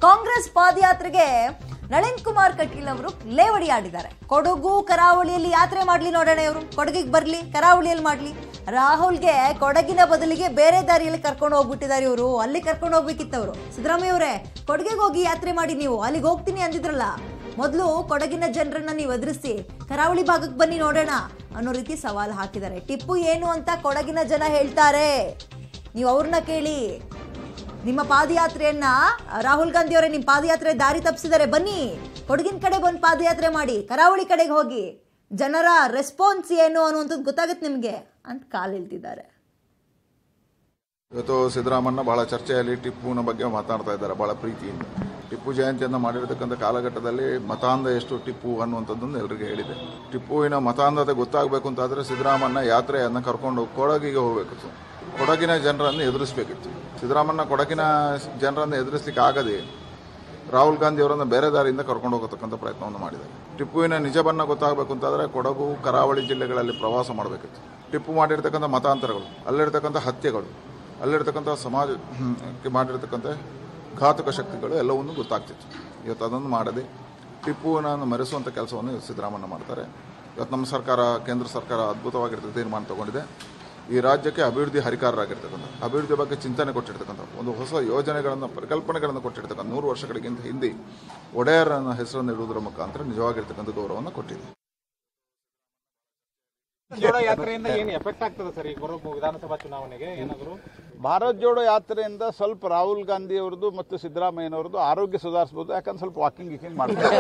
ಕಾಂಗ್ರೆಸ್ ಪಾದಯಾತ್ರೆಗೆ ನಳಿನ್ ಕುಮಾರ್ ಕಟೀಲ್ ಅವರು ಲೇವಡಿ ಆಡಿದ್ದಾರೆ. ಕೊಡಗು ಕರಾವಳಿಯಲ್ಲಿ ಯಾತ್ರೆ ಮಾಡ್ಲಿ ನೋಡೋಣ, ಇವರು ಕೊಡಗಿಗೆ ಬರ್ಲಿ, ಕರಾವಳಿಯಲ್ಲಿ ಮಾಡ್ಲಿ. ರಾಹುಲ್ಗೆ ಕೊಡಗಿನ ಬದಲಿಗೆ ಬೇರೆ ದಾರಿಯಲ್ಲಿ ಕರ್ಕೊಂಡು ಹೋಗ್ಬಿಟ್ಟಿದ್ದಾರೆ ಇವರು. ಅಲ್ಲಿ ಕರ್ಕೊಂಡು ಹೋಗ್ಬೇಕಿತ್ತವರು. ಸಿದ್ದರಾಮಯ್ಯ ಅವರೇ, ಕೊಡಗಿಗೆ ಹೋಗಿ ಯಾತ್ರೆ ಮಾಡಿ, ನೀವು ಅಲ್ಲಿಗೆ ಹೋಗ್ತೀನಿ ಅಂದಿದ್ರಲ್ಲ, ಮೊದಲು ಕೊಡಗಿನ ಜನರನ್ನ ನೀವು ಎದುರಿಸಿ ಕರಾವಳಿ ಭಾಗಕ್ಕೆ ಬನ್ನಿ ನೋಡೋಣ ಅನ್ನೋ ರೀತಿ ಸವಾಲು ಹಾಕಿದ್ದಾರೆ. ಟಿಪ್ಪು ಏನು ಅಂತ ಕೊಡಗಿನ ಜನ ಹೇಳ್ತಾರೆ, ನೀವು ಅವ್ರನ್ನ ಕೇಳಿ. ನಿಮ್ಮ ಪಾದಯಾತ್ರೆಯನ್ನ ರಾಹುಲ್ ಗಾಂಧಿ ಅವರೇ ನಿಮ್ಮ ಪಾದಯಾತ್ರೆ ದಾರಿ ತಪ್ಪಿಸಿದ್ದಾರೆ, ಬನ್ನಿ ಕೊಡಗಿನ ಕಡೆ ಬಂದು ಪಾದಯಾತ್ರೆ ಮಾಡಿ, ಕರಾವಳಿ ಕಡೆಗೆ ಹೋಗಿ, ಜನರ ರೆಸ್ಪಾನ್ಸ್ ಏನು ಅನ್ನುವಂಥದ್ದು ಗೊತ್ತಾಗುತ್ತೆ ನಿಮಗೆ ಅಂತ ಕಾಲೆಳ್ತಿದ್ದಾರೆ. ಇವತ್ತು ಸಿದ್ದರಾಮಯ್ಯ ಬಹಳ ಚರ್ಚೆಯಲ್ಲಿ ಟಿಪ್ಪುವಿನ ಬಗ್ಗೆ ಮಾತನಾಡ್ತಾ ಇದ್ದಾರೆ ಬಹಳ ಪ್ರೀತಿಯಿಂದ. ಟಿಪ್ಪು ಜಯಂತಿಯನ್ನು ಮಾಡಿರತಕ್ಕಂಥ ಕಾಲಘಟ್ಟದಲ್ಲಿ ಮತಾಂಧ ಎಷ್ಟು ಟಿಪ್ಪು ಅನ್ನುವಂಥದ್ದನ್ನು ಎಲ್ಲರಿಗೆ ಹೇಳಿದೆ. ಟಿಪ್ಪುವಿನ ಮತಾಂಧತೆ ಗೊತ್ತಾಗಬೇಕು ಅಂತಾದರೆ ಸಿದ್ದರಾಮಯ್ಯ ಯಾತ್ರೆಯನ್ನು ಕರ್ಕೊಂಡು ಕೊಡಗಿಗೆ ಹೋಗಬೇಕಿತ್ತು, ಕೊಡಗಿನ ಜನರನ್ನು ಎದುರಿಸಬೇಕಿತ್ತು. ಸಿದ್ದರಾಮಯ್ಯ ಕೊಡಗಿನ ಜನರನ್ನು ಎದುರಿಸಲಿಕ್ಕೆ ಆಗದೆ ರಾಹುಲ್ ಗಾಂಧಿ ಅವರನ್ನು ಬೇರೆ ದಾರಿಯಿಂದ ಕರ್ಕೊಂಡು ಹೋಗತಕ್ಕಂಥ ಪ್ರಯತ್ನವನ್ನು ಮಾಡಿದ್ದಾರೆ. ಟಿಪ್ಪುವಿನ ನಿಜ ಬಣ್ಣ ಗೊತ್ತಾಗಬೇಕು ಅಂತಾದರೆ ಕೊಡಗು ಕರಾವಳಿ ಜಿಲ್ಲೆಗಳಲ್ಲಿ ಪ್ರವಾಸ ಮಾಡಬೇಕಿತ್ತು. ಟಿಪ್ಪು ಮಾಡಿರ್ತಕ್ಕಂಥ ಮತಾಂತರಗಳು, ಅಲ್ಲಿರ್ತಕ್ಕಂಥ ಹತ್ಯೆಗಳು, ಅಲ್ಲಿರ್ತಕ್ಕಂಥ ಸಮಾಜಕ್ಕೆ ಮಾಡಿರ್ತಕ್ಕಂಥ ಘಾತಕ ಶಕ್ತಿಗಳು ಎಲ್ಲವನ್ನೂ ಗೊತ್ತಾಗ್ತಿತ್ತು. ಇವತ್ತು ಅದನ್ನು ಮಾಡದೆ ಟಿಪ್ಪುವನ್ನು ಮರೆಸುವಂಥ ಕೆಲಸವನ್ನು ಸಿದ್ದರಾಮಯ್ಯ ಮಾಡ್ತಾರೆ. ಇವತ್ತು ನಮ್ಮ ಸರ್ಕಾರ, ಕೇಂದ್ರ ಸರ್ಕಾರ ಅದ್ಭುತವಾಗಿರ್ತದೆ ತೀರ್ಮಾನ ತಗೊಂಡಿದೆ. ಈ ರಾಜ್ಯಕ್ಕೆ ಅಭಿವೃದ್ಧಿ ಹರಿಕಾರರಾಗಿರ್ತಕ್ಕಂಥ, ಅಭಿವೃದ್ಧಿ ಬಗ್ಗೆ ಚಿಂತನೆ ಕೊಟ್ಟಿರ್ತಕ್ಕಂಥ, ಒಂದು ಹೊಸ ಯೋಜನೆಗಳನ್ನು, ಪರಿಕಲ್ಪನೆಗಳನ್ನು ಕೊಟ್ಟಿರ್ತಕ್ಕಂಥ 100 ವರ್ಷಗಳಿಗಿಂತ ಹಿಂದೆ ಒಡೆಯರನ್ನ ಹೆಸರನ್ನು ಇಡುವುದರ ಮುಖಾಂತರ ನಿಜವಾಗಿರ್ತಕ್ಕಂಥ ಗೌರವವನ್ನು ಕೊಟ್ಟಿದೆ. ಯಾತ್ರೆಯಿಂದ ಏನು ಎಫೆಕ್ಟ್ ಆಗ್ತದೆ ಸರ್ ಈ ವಿಧಾನಸಭಾ ಚುನಾವಣೆಗೆ? ಏನಾದರೂ ಭಾರತ್ ಜೋಡೋ ಯಾತ್ರೆಯಿಂದ ಸ್ವಲ್ಪ ರಾಹುಲ್ ಗಾಂಧಿ ಅವರದ್ದು ಮತ್ತು ಸಿದ್ದರಾಮಯ್ಯನವರದ್ದು ಆರೋಗ್ಯ ಸುಧಾರಿಸಬಹುದು. ಯಾಕಂದ್ರೆ ಸ್ವಲ್ಪ ವಾಕಿಂಗ್ ಮಾಡ್ತಾರೆ.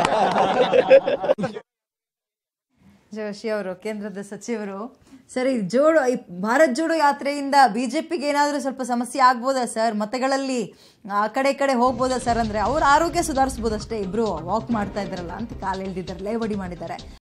ಜೋಶಿ ಅವರು, ಕೇಂದ್ರದ ಸಚಿವರು, ಸರ್ ಈ ಭಾರತ್ ಜೋಡೋ ಯಾತ್ರೆಯಿಂದ ಬಿಜೆಪಿಗೆ ಏನಾದರೂ ಸ್ವಲ್ಪ ಸಮಸ್ಯೆ ಆಗ್ಬೋದಾ ಸರ್? ಮತಗಳಲ್ಲಿ ಆ ಕಡೆ ಈ ಕಡೆ ಹೋಗ್ಬೋದಾ ಸರ್? ಅಂದರೆ ಅವ್ರ ಆರೋಗ್ಯ ಸುಧಾರಿಸ್ಬೋದಷ್ಟೇ, ಇಬ್ರು ವಾಕ್ ಮಾಡ್ತಾ ಇದ್ದಾರಲ್ಲ ಅಂತ ಕಾಲೆಳ್ದಿದ್ದಾರೆ, ಲೇವಡಿ ಮಾಡಿದ್ದಾರೆ.